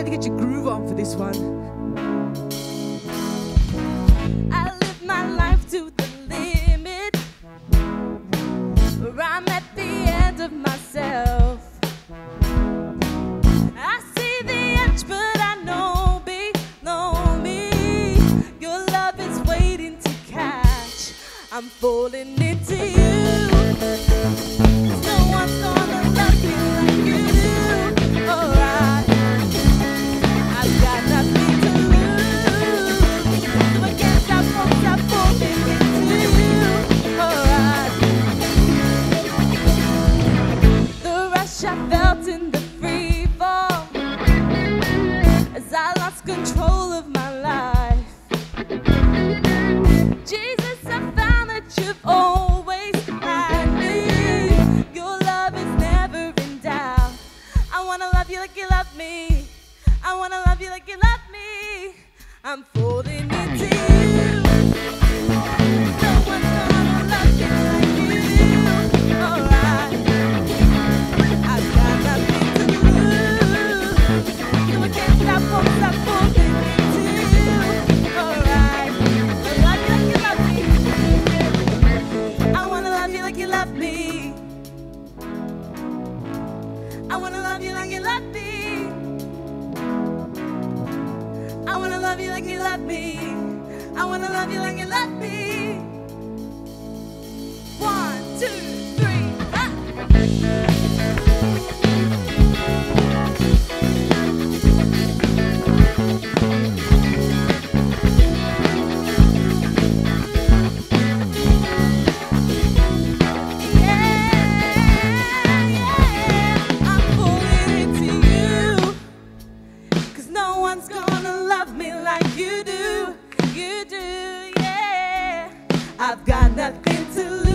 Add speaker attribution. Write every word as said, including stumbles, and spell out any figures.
Speaker 1: to get your groove on for this one.
Speaker 2: I live my life to the limit, where I'm at the end of myself. I see the edge, but I know below me your love is waiting to catch. I'm falling into you. No one's gonna love me like you do. Alright, I've got nothing to lose, so I guess I won't stop falling into you. Alright, the rush I felt in the free fall as I lost control of my life. Jesus, I found that you've always had me. Your love is never in doubt. I wanna love you like you love me. I wanna love you like you love me. I'm falling into you. No one's gonna love you like you do. Alright, I've got nothing to lose, so I can't stop, won't stop falling into you. Alright, I love you like you love me. I wanna love you like you love me. I wanna love you like you love me. I wanna love you like you love me. I wanna love you like you love me. One, two, three, ah! No one's gonna love me like you do, you do, yeah. I've got nothing to lose.